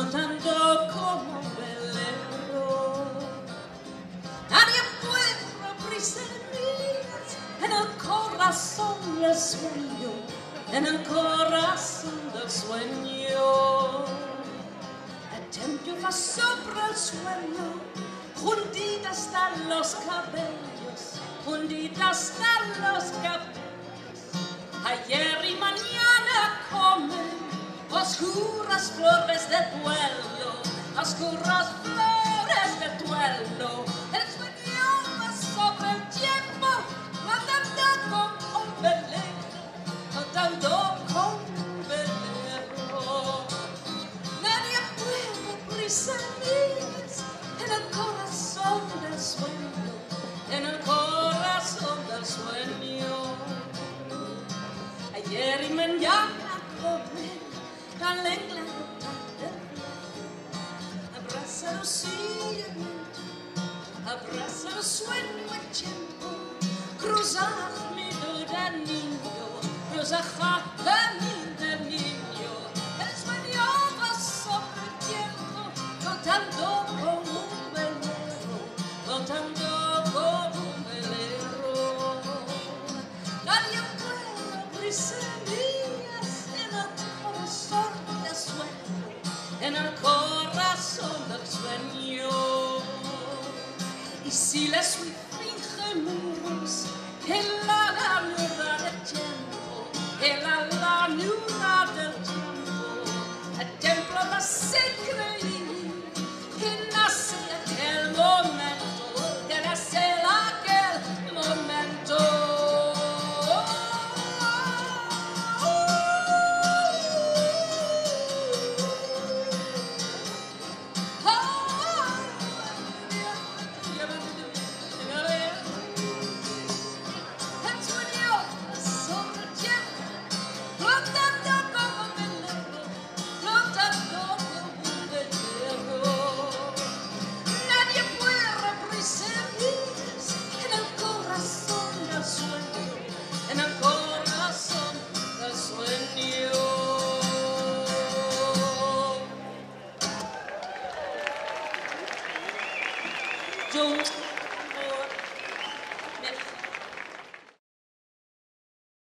flotando como un velero. Nadie puede abrirse en el corazón del sueño, en el corazón del sueño. El tiempo va sobre el suelo, hundidas están los cabellos, hundidas están los cabellos. Ayer y mañana comen oscuras flores de duelo, oscuras flores de duelo. El sueño va sobre el tiempo, flotando como un velero, flotando como un velero. Nadie puede abrirse en el corazón del sueño, en el corazón del sueño. Ayer y mañana comen la lengua de abraza el cielo, abraza el sueño el tiempo, cruza mi duda niño, cruza de niño. El sueño va sobre el tiempo, flotando como un velero, flotando como un velero. Nadie puede abrirse en el corazón del sueño, en el corazón del sueño. Y si les finge muros en la llanura del tiempo, en la llanura del tiempo, el templo va a ser creído que nace aquel momento, que nace aquel momento. En el corazón del sueño. Yo